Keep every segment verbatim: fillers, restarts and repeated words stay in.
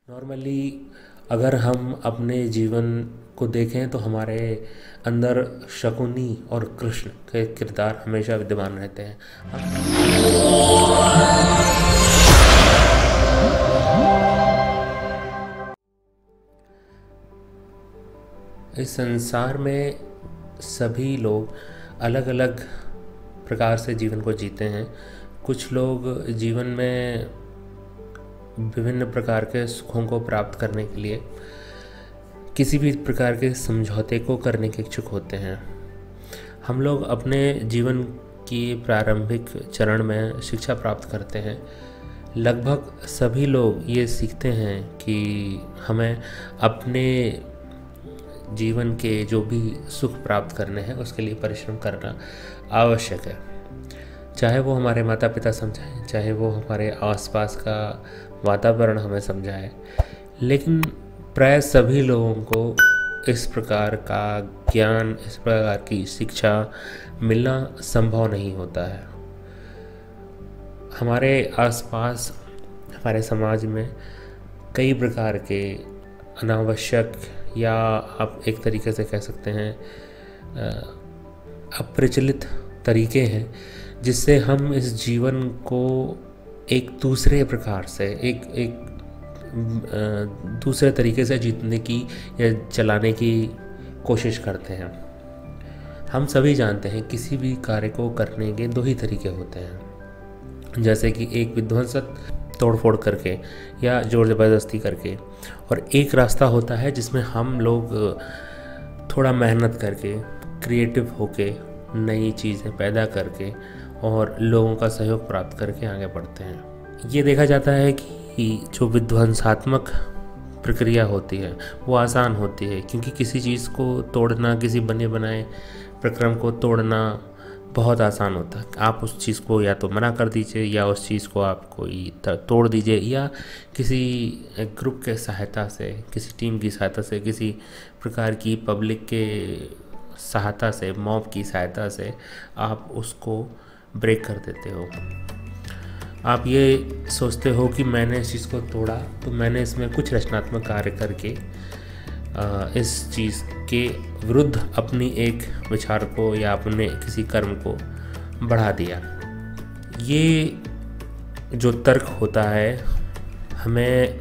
Normally अगर हम अपने जीवन को देखें तो हमारे अंदर शकुनी और कृष्ण के किरदार हमेशा विद्यमान रहते हैं। इस संसार में सभी लोग अलग अलग प्रकार से जीवन को जीते हैं। कुछ लोग जीवन में विभिन्न प्रकार के सुखों को प्राप्त करने के लिए किसी भी प्रकार के समझौते को करने के इच्छुक होते हैं। हम लोग अपने जीवन की प्रारंभिक चरण में शिक्षा प्राप्त करते हैं। लगभग सभी लोग ये सीखते हैं कि हमें अपने जीवन के जो भी सुख प्राप्त करने हैं उसके लिए परिश्रम करना आवश्यक है। चाहे वो हमारे माता पिता समझाएं, चाहे वो हमारे आसपास का वातावरण हमें समझाए, लेकिन प्राय सभी लोगों को इस प्रकार का ज्ञान, इस प्रकार की शिक्षा मिलना संभव नहीं होता है। हमारे आसपास, हमारे समाज में कई प्रकार के अनावश्यक या आप एक तरीके से कह सकते हैं अप्रचलित तरीके हैं जिससे हम इस जीवन को एक दूसरे प्रकार से एक एक दूसरे तरीके से जीतने की या चलाने की कोशिश करते हैं। हम सभी जानते हैं किसी भी कार्य को करने के दो ही तरीके होते हैं, जैसे कि एक विध्वंसक तोड़फोड़ करके या जोर ज़बरदस्ती करके, और एक रास्ता होता है जिसमें हम लोग थोड़ा मेहनत करके, क्रिएटिव होके, नई चीज़ें पैदा करके और लोगों का सहयोग प्राप्त करके आगे बढ़ते हैं। ये देखा जाता है कि जो विध्वंसात्मक प्रक्रिया होती है वो आसान होती है, क्योंकि किसी चीज़ को तोड़ना, किसी बने बनाए प्रक्रम को तोड़ना बहुत आसान होता है। आप उस चीज़ को या तो मना कर दीजिए या उस चीज़ को आप कोई तोड़ दीजिए, या किसी ग्रुप के सहायता से, किसी टीम की सहायता से, किसी प्रकार की पब्लिक के सहायता से, मॉब की सहायता से आप उसको ब्रेक कर देते हो। आप ये सोचते हो कि मैंने इस चीज़ को तोड़ा तो मैंने इसमें कुछ रचनात्मक कार्य करके इस चीज़ के विरुद्ध अपनी एक विचार को या अपने किसी कर्म को बढ़ा दिया। ये जो तर्क होता है हमें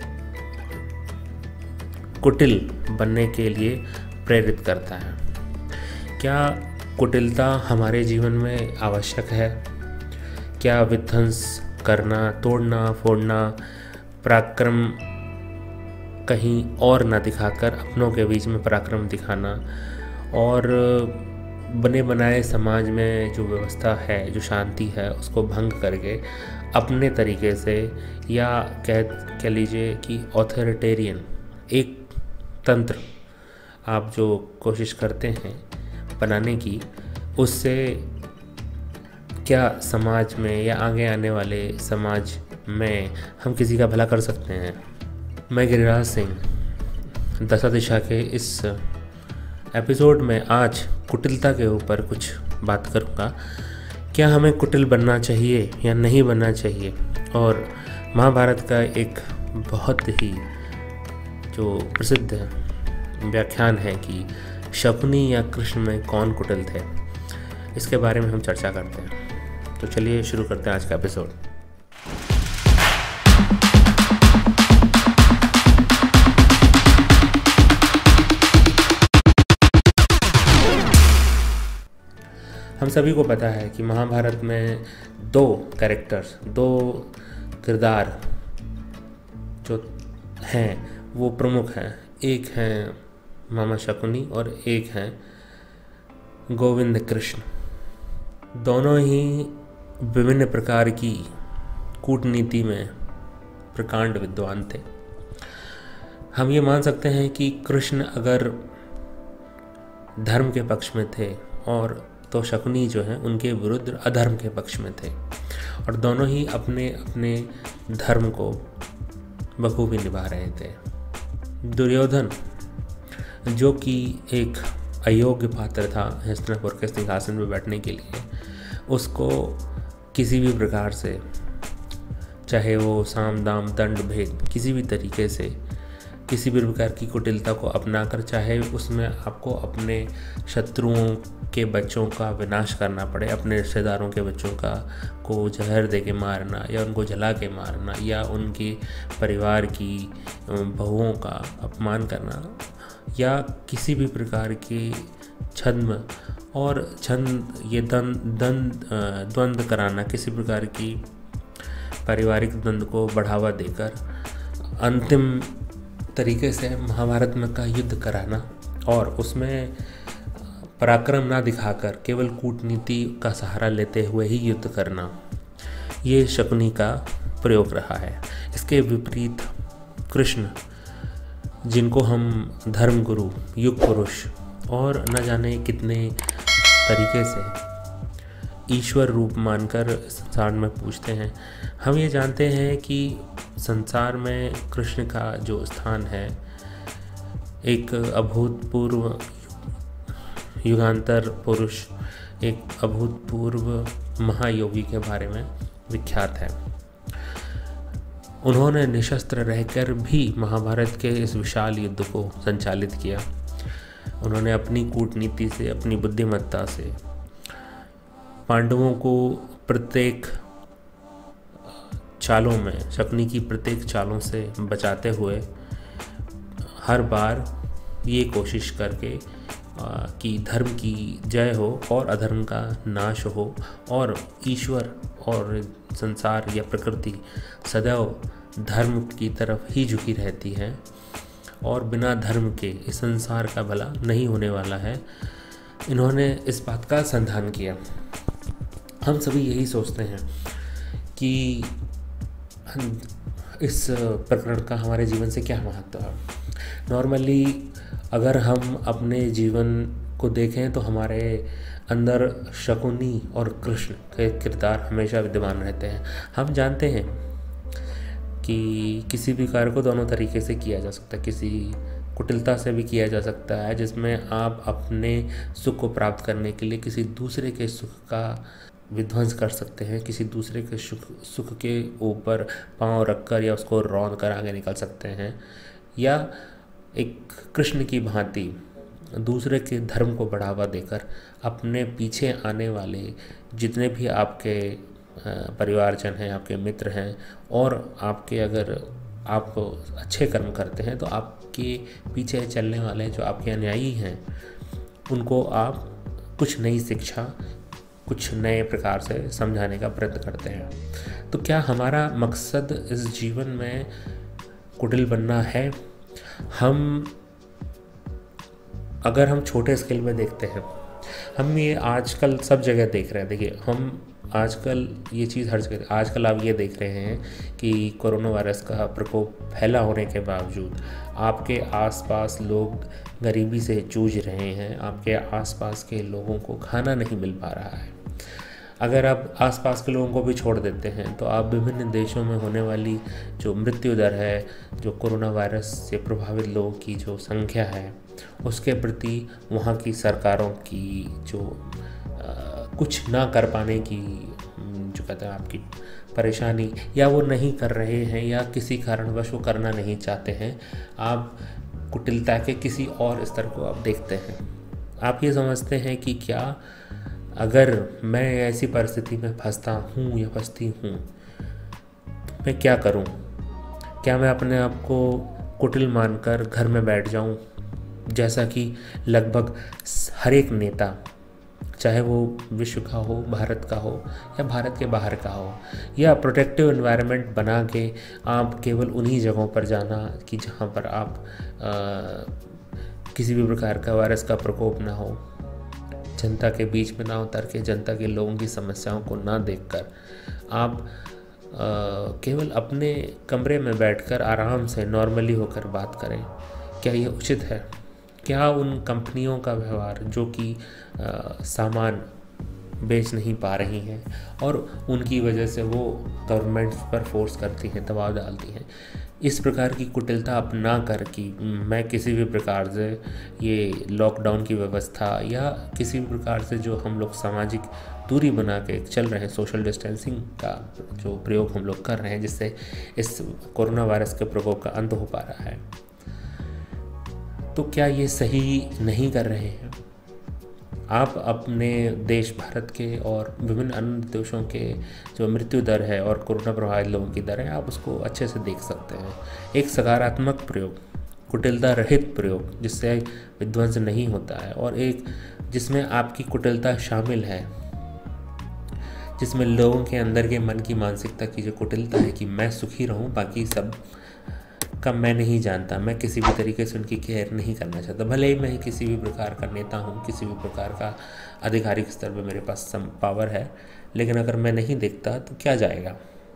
कुटिल बनने के लिए प्रेरित करता है। क्या कुटिलता हमारे जीवन में आवश्यक है? क्या विध्वंस करना, तोड़ना, फोड़ना, पराक्रम कहीं और ना दिखाकर अपनों के बीच में पराक्रम दिखाना और बने बनाए समाज में जो व्यवस्था है, जो शांति है, उसको भंग करके अपने तरीके से, या कह कह लीजिए कि ऑथोरिटेरियन एक तंत्र आप जो कोशिश करते हैं बनाने की, उससे क्या समाज में या आगे आने वाले समाज में हम किसी का भला कर सकते हैं? मैं गिरिराज सिंह दशा दिशा के इस एपिसोड में आज कुटिलता के ऊपर कुछ बात करूँगा। क्या हमें कुटिल बनना चाहिए या नहीं बनना चाहिए? और महाभारत का एक बहुत ही जो प्रसिद्ध व्याख्यान है कि शकुनी या कृष्ण में कौन कुटिल थे, इसके बारे में हम चर्चा करते हैं। तो चलिए शुरू करते हैं आज का एपिसोड। हम सभी को पता है कि महाभारत में दो कैरेक्टर्स, दो किरदार जो हैं वो प्रमुख हैं। एक हैं मामा शकुनी और एक हैं गोविंद कृष्ण। दोनों ही विभिन्न प्रकार की कूटनीति में प्रकांड विद्वान थे। हम ये मान सकते हैं कि कृष्ण अगर धर्म के पक्ष में थे और तो शकुनी जो हैं उनके विरुद्ध अधर्म के पक्ष में थे, और दोनों ही अपने अपने धर्म को बखूबी निभा रहे थे। दुर्योधन जो कि एक अयोग्य पात्र था हस्तिनापुर के सिंहासन पर बैठने के लिए, उसको किसी भी प्रकार से, चाहे वो साम दाम दंड भेद, किसी भी तरीके से किसी भी प्रकार की कुटिलता को अपनाकर, चाहे उसमें आपको अपने शत्रुओं के बच्चों का विनाश करना पड़े, अपने रिश्तेदारों के बच्चों का को जहर दे के मारना या उनको जला के मारना या उनके परिवार की बहुओं का अपमान करना या किसी भी प्रकार के छद्म और छंद ये दंद दंद द्वंद्व कराना, किसी प्रकार की पारिवारिक द्वंद्व को बढ़ावा देकर अंतिम तरीके से महाभारत में का युद्ध कराना और उसमें पराक्रम ना दिखाकर केवल कूटनीति का सहारा लेते हुए ही युद्ध करना, ये शकुनी का प्रयोग रहा है। इसके विपरीत कृष्ण, जिनको हम धर्मगुरु, युग पुरुष और न जाने कितने तरीके से ईश्वर रूप मानकर संसार में पूछते हैं, हम ये जानते हैं कि संसार में कृष्ण का जो स्थान है एक अभूतपूर्व युगांतर पुरुष, एक अभूतपूर्व महायोगी के बारे में विख्यात है। उन्होंने निशस्त्र रहकर भी महाभारत के इस विशाल युद्ध को संचालित किया। उन्होंने अपनी कूटनीति से, अपनी बुद्धिमत्ता से पांडवों को प्रत्येक चालों में, शकुनी की प्रत्येक चालों से बचाते हुए हर बार ये कोशिश करके कि धर्म की जय हो और अधर्म का नाश हो और ईश्वर और संसार या प्रकृति सदैव धर्म की तरफ ही झुकी रहती है और बिना धर्म के इस संसार का भला नहीं होने वाला है। इन्होंने इस बात का संधान किया। हम सभी यही सोचते हैं कि इस प्रकरण का हमारे जीवन से क्या महत्व है। नॉर्मली अगर हम अपने जीवन को देखें तो हमारे अंदर शकुनी और कृष्ण के किरदार हमेशा विद्यमान रहते हैं। हम जानते हैं कि किसी भी कार्य को दोनों तरीके से किया जा सकता है। किसी कुटिलता से भी किया जा सकता है, जिसमें आप अपने सुख को प्राप्त करने के लिए किसी दूसरे के सुख का विध्वंस कर सकते हैं, किसी दूसरे के सुख सुख के ऊपर पांव रखकर या उसको रौंद कर आगे निकल सकते हैं, या एक कृष्ण की भांति दूसरे के धर्म को बढ़ावा देकर अपने पीछे आने वाले जितने भी आपके परिवारजन हैं, आपके मित्र हैं और आपके अगर आप अच्छे कर्म करते हैं तो आपके पीछे चलने वाले जो आपके अनुयायी हैं उनको आप कुछ नई शिक्षा, कुछ नए प्रकार से समझाने का प्रयत्न करते हैं। तो क्या हमारा मकसद इस जीवन में कुटिल बनना है? हम अगर हम छोटे स्केल में देखते हैं, हम ये आजकल सब जगह देख रहे हैं। देखिए, हम आजकल ये चीज़ हर जगह, आजकल आप ये देख रहे हैं कि कोरोना वायरस का प्रकोप फैला होने के बावजूद आपके आसपास लोग गरीबी से जूझ रहे हैं, आपके आसपास के लोगों को खाना नहीं मिल पा रहा है। अगर आप आसपास के लोगों को भी छोड़ देते हैं तो आप विभिन्न देशों में होने वाली जो मृत्यु दर है, जो कोरोना वायरस से प्रभावित लोगों की जो संख्या है, उसके प्रति वहाँ की सरकारों की जो आ, कुछ ना कर पाने की जो कहते हैं आपकी परेशानी, या वो नहीं कर रहे हैं या किसी कारणवश वो करना नहीं चाहते हैं, आप कुटिलता के किसी और स्तर को आप देखते हैं। आप ये समझते हैं कि क्या अगर मैं ऐसी परिस्थिति में फंसता हूँ या फंसती हूँ तो मैं क्या करूँ? क्या मैं अपने आप को कुटिल मानकर घर में बैठ जाऊँ, जैसा कि लगभग हर एक नेता, चाहे वो विश्व का हो, भारत का हो या भारत के बाहर का हो, या प्रोटेक्टिव एनवायरनमेंट बना के आप केवल उन्हीं जगहों पर जाना कि जहाँ पर आप आ, किसी भी प्रकार का वायरस का प्रकोप ना हो, जनता के बीच में ना उतर के जनता के लोगों की समस्याओं को ना देखकर आप आ, केवल अपने कमरे में बैठकर आराम से नॉर्मली होकर बात करें? क्या ये उचित है? क्या उन कंपनियों का व्यवहार जो कि सामान बेच नहीं पा रही हैं और उनकी वजह से वो गवर्नमेंट पर फोर्स करती हैं, दबाव डालती हैं, इस प्रकार की कुटिलता अपना कर कि मैं किसी भी प्रकार से ये लॉकडाउन की व्यवस्था या किसी भी प्रकार से जो हम लोग सामाजिक दूरी बना के चल रहे हैं, सोशल डिस्टेंसिंग का जो प्रयोग हम लोग कर रहे हैं, जिससे इस कोरोना वायरस के प्रकोप का अंत हो पा रहा है, तो क्या ये सही नहीं कर रहे हैं? आप अपने देश भारत के और विभिन्न अन्य देशों के जो मृत्यु दर है और कोरोना प्रभावित लोगों की दर है, आप उसको अच्छे से देख सकते हैं। एक सकारात्मक प्रयोग, कुटिलता रहित प्रयोग जिससे विध्वंस नहीं होता है, और एक जिसमें आपकी कुटिलता शामिल है, जिसमें लोगों के अंदर के मन की मानसिकता की जो कुटिलता है कि मैं सुखी रहूं, बाकी सब का मैं नहीं जानता, मैं किसी भी तरीके से उनकी केयर नहीं करना चाहता, भले ही मैं किसी भी प्रकार का नेता हूँ, किसी भी प्रकार का आधिकारिक स्तर पर मेरे पास सम पावर है, लेकिन अगर मैं नहीं देखता तो क्या जाएगा।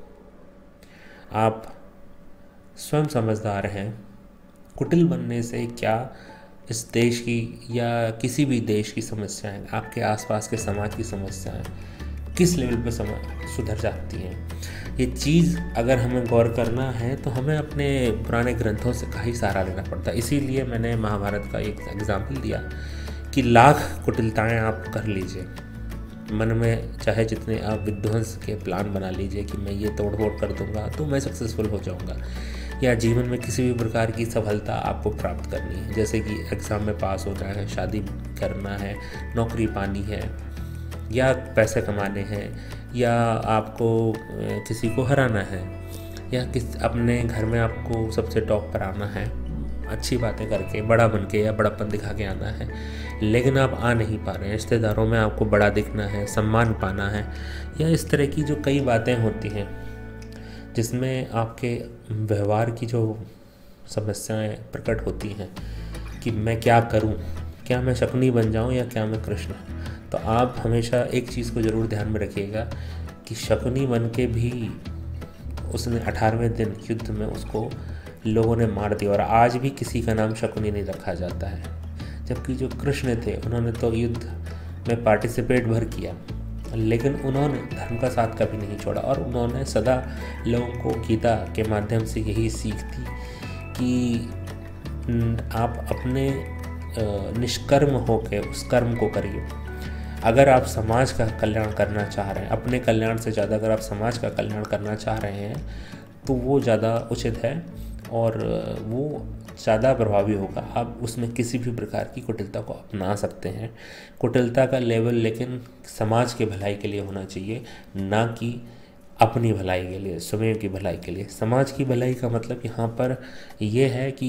आप स्वयं समझदार हैं। कुटिल बनने से क्या इस देश की या किसी भी देश की समस्याएं, आपके आसपास के समाज की समस्याएं किस लेवल पर समाज सुधर जाती हैं, ये चीज़ अगर हमें गौर करना है तो हमें अपने पुराने ग्रंथों से का ही सहारा लेना पड़ता है। इसीलिए मैंने महाभारत का एक एग्जाम्पल दिया कि लाख कुटिलताएं आप कर लीजिए, मन में चाहे जितने आप विध्वंस के प्लान बना लीजिए कि मैं ये तोड़ फोड़ कर दूंगा तो मैं सक्सेसफुल हो जाऊंगा, या जीवन में किसी भी प्रकार की सफलता आपको प्राप्त करनी है, जैसे कि एग्ज़ाम में पास होना है, शादी करना है, नौकरी पानी है, या पैसे कमाने हैं, या आपको किसी को हराना है, या किस अपने घर में आपको सबसे टॉप पर आना है, अच्छी बातें करके बड़ा बन के या बड़ापन दिखा के आना है, लेकिन आप आ नहीं पा रहे हैं, रिश्तेदारों में आपको बड़ा दिखना है, सम्मान पाना है, या इस तरह की जो कई बातें होती हैं जिसमें आपके व्यवहार की जो समस्याएं प्रकट होती हैं कि मैं क्या करूं, क्या मैं शकुनी बन जाऊं या क्या मैं कृष्ण। तो आप हमेशा एक चीज़ को ज़रूर ध्यान में रखिएगा कि शकुनी बन के भी उसने अठारहवें दिन युद्ध में उसको लोगों ने मार दिया, और आज भी किसी का नाम शकुनी नहीं रखा जाता है, जबकि जो कृष्ण थे उन्होंने तो युद्ध में पार्टिसिपेट भर किया, लेकिन उन्होंने धर्म का साथ कभी नहीं छोड़ा, और उन्होंने सदा लोगों को गीता के माध्यम से यही सीख दी कि आप अपने निष्कर्म होकर उस कर्म को करिए। अगर आप समाज का कल्याण करना चाह रहे हैं, अपने कल्याण से ज़्यादा अगर आप समाज का कल्याण करना चाह रहे हैं तो वो ज़्यादा उचित है और वो ज़्यादा प्रभावी होगा। आप उसमें किसी भी प्रकार की कुटिलता को अपना सकते हैं। कुटिलता का लेवल लेकिन समाज के भलाई के लिए होना चाहिए, ना कि अपनी भलाई के लिए, स्वयं की भलाई के लिए। समाज की भलाई का मतलब यहाँ पर यह है कि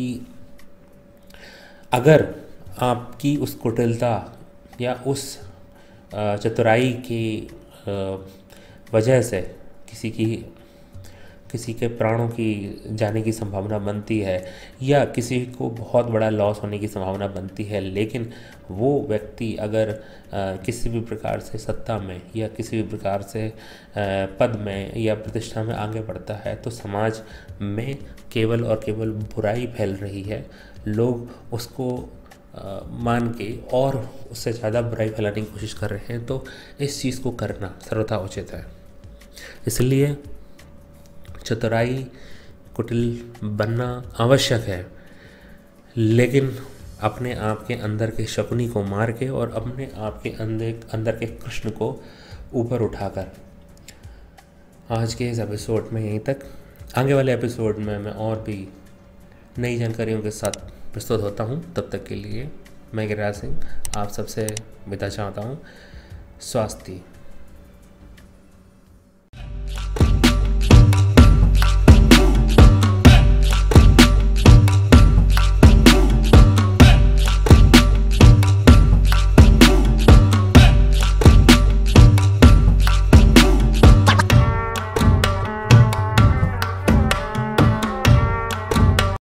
अगर आपकी उस कुटिलता या उस चतुराई की वजह से किसी की किसी के प्राणों की जाने की संभावना बनती है, या किसी को बहुत बड़ा लॉस होने की संभावना बनती है, लेकिन वो व्यक्ति अगर किसी भी प्रकार से सत्ता में या किसी भी प्रकार से पद में या प्रतिष्ठा में आगे बढ़ता है, तो समाज में केवल और केवल बुराई फैल रही है। लोग उसको मान के और उससे ज़्यादा बुराई फैलाने की कोशिश कर रहे हैं, तो इस चीज़ को करना सर्वथा उचित है। इसलिए चतुराई, कुटिल बनना आवश्यक है, लेकिन अपने आप के अंदर के शकुनी को मार के और अपने आप के अंदर अंदर के कृष्ण को ऊपर उठाकर। आज के इस एपिसोड में यहीं तक। आगे वाले एपिसोड में मैं और भी नई जानकारियों के साथ प्रस्तुत होता हूँ। तब तक के लिए मैं गिरिराज सिंह आप सबसे विदा चाहता हूँ। स्वास्थ्य।